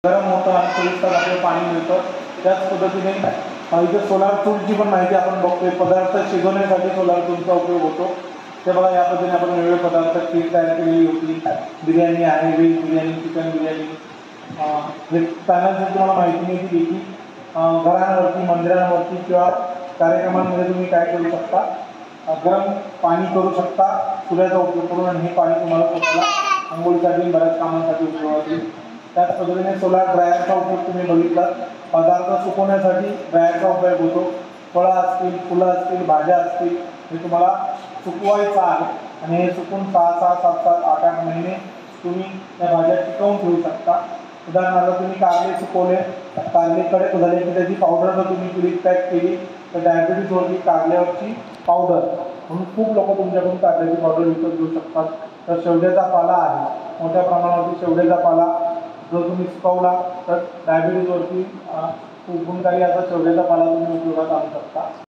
गरम होतं आणि 24 तास आपल्याला पाणी मिळतं. त्याच पद्धतीने इथे सोलार टूलची पण माहिती आपण बघतोय. पदार्थ शिजवण्यासाठी सोलार टूलचा उपयोग होतो. ते बघा, या पद्धतीने आपण वेगवेगळे पदार्थ खीर तयार केलेली होती, बिर्याणी आहे, व्हेज बिर्याणी, चिकन बिर्याणी. हे चॅनलची तुम्हाला माहिती नाही दिली की घरांवरती, मंदिरांवरती किंवा कार्यक्रमांमध्ये तुम्ही काय करू शकता, गरम पाणी करू शकता चुल्याचा उपयोग करून, आणि हे पाणी तुम्हाला स्वतःला आंघोळीसाठी बऱ्याच कामांसाठी उपयोगात येईल. त्याच पद्धतीने सोलार ड्रायरचा उपयोग तुम्ही बघितला. पदार्थ सुकवण्यासाठी ड्रायरचा उपयोग होतो. फळं असतील, फुलं असतील, भाज्या असतील, हे तुम्हाला सुकवायचं आहे आणि हे सुकून 6-6, 7-7, 8-8 महिने तुम्ही त्या भाज्या टिकवून ठेवू शकता. उदाहरणार्थ तुम्ही कारले सुकवले, कारले कडक झाले की त्याची पावडर जर तुम्ही फ्रीज पॅक केली तर डायबिटीजवरती कारल्यावरची पावडर म्हणून खूप लोक तुमच्याकडून कारल्याची पावडर विकत घेऊ शकतात. तर शेवग्याचा पाला आहे, मोठ्या प्रमाणावरती शेवग्याचा पाला जर तुम्ही सुकवला तर डायबिटीजवरती खूप गुणकारी असा शेवग्याचा पाला तुम्ही उपयोगात आणू शकता.